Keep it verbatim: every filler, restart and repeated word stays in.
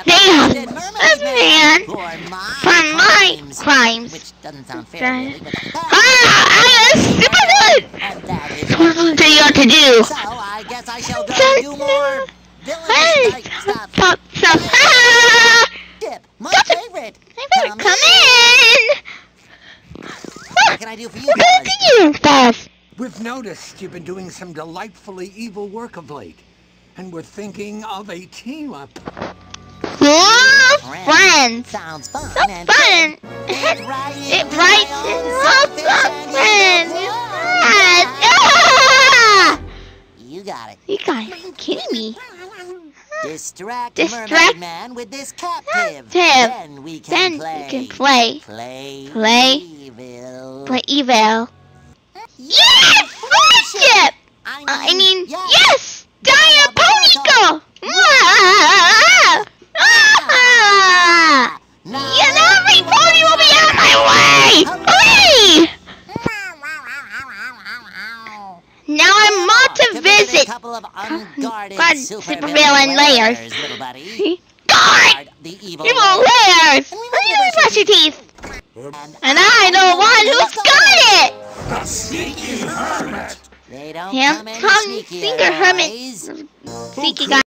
They have a man for my crimes. Which doesn't sound fair, really, but... Ah, I am super good! And that is What do you have to do? So, I guess I shall go do more Hey! villainous type stuff. Pop some. Ah! Chip, my Stop it. favorite. I better Come come in! What can I do for you What guys? do you stuff? We've noticed you've been doing some delightfully evil work of late, and we're thinking of a team-up. Cool friends. Sounds fun. So and fun. It writes It writes in lots of friends. Yes. Ah! You got it. You guys are kidding me. Distract, Distract Mermaid Man with this captive. Captive. Then we can Then play. we can play. Play. Play. Evil. Play evil. Yes! Friendship! I mean, Uh, I mean, yes. yes! Diabolical! Ah! Ah! You know, everybody will be out of my way! Please! Now I'm on to visit A couple of unguarded God, supervillain supervillain layers. little buddy. Guard! The evil Evil layers! Where do you brush your teeth? And I know one who's got it! The sneaky hermit! They don't Him, come any come, sneakier, finger hermit. boys. Sneaky guy.